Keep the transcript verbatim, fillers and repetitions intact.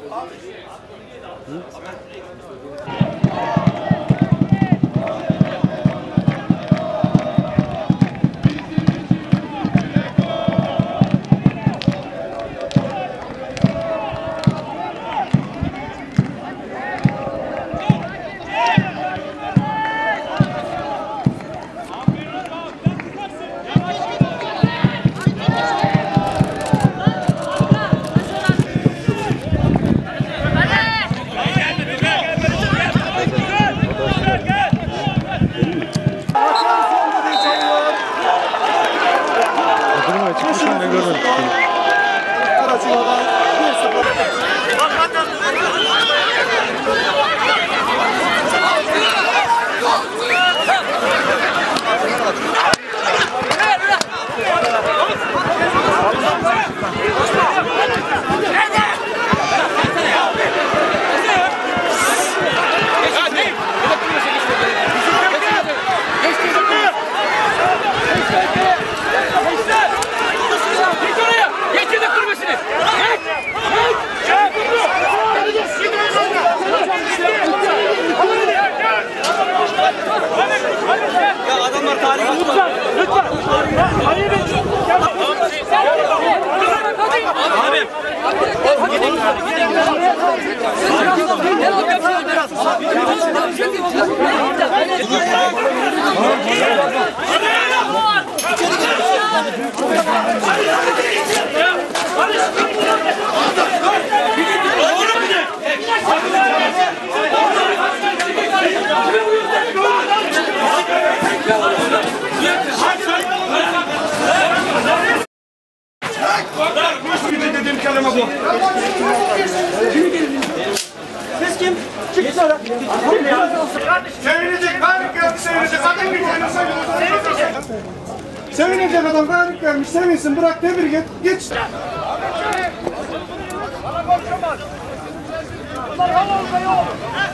Siz kim? Çık dışarı. Sevinecek, garip gelmiş, sevinecek. Adam bir tane sevinecek. Sevinecek adam, garip gelmiş, sevinsin. Bırak, tebrik et, geç. Bana bakşamaz. Bunlar hava olsa yok.